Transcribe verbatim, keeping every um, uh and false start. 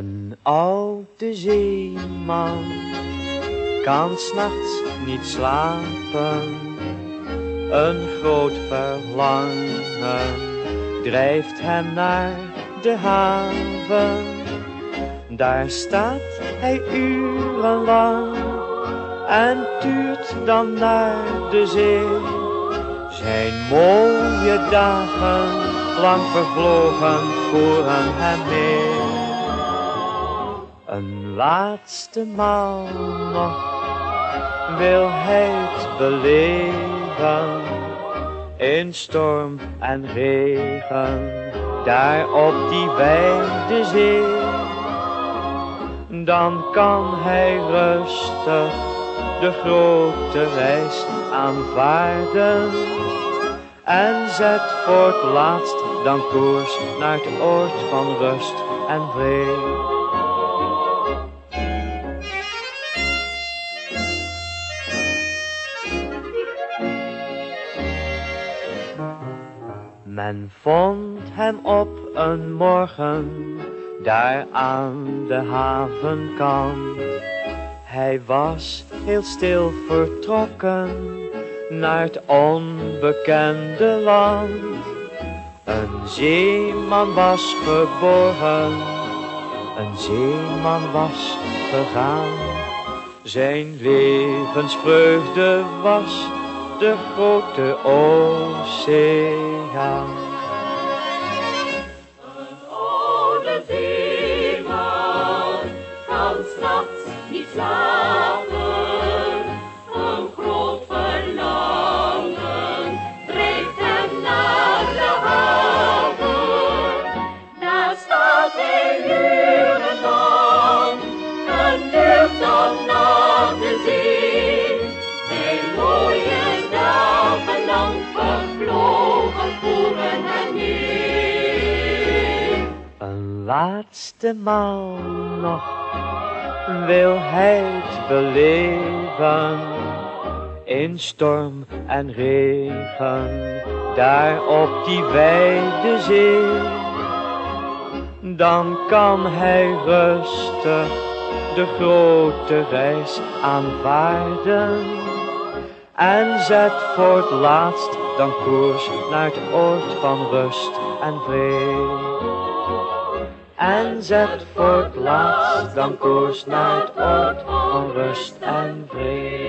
Een oude zeeman kan 's nachts niet slapen. Een groot verlangen drijft hem naar de haven. Daar staat hij urenlang en tuurt dan naar de zee. Zijn mooie dagen lang vervlogen voeren hem mee. Een laatste maal nog wil hij het beleven, in storm en regen, daar op die wijde zee. Dan kan hij rustig de grote reis aanvaarden en zet voor het laatst dan koers naar het oord van rust en vrede. Men vond hem op een morgen daar aan de havenkant. Hij was heel stil vertrokken naar het onbekende land. Een zeeman was geboren, een zeeman was gegaan. Zijn levensvreugde was de grote oceaan. Een oude zeeman kan 's nachts niet slapen. Een groot verlangen drijft hem naar de haven. Daar staat hij urenlang en tuurt dan naar de zee. Zijn mooie dagen lang vervlogen voeren hem mee. Een laatste maal nog wil hij het beleven, in storm en regen, daar op die wijde zee. Dan kan hij rustig de grote reis aanvaarden en zet voor het laatst dan koers naar het oord van rust en vrede. En zet voor het laatst dan koers naar het oord van rust en vrede.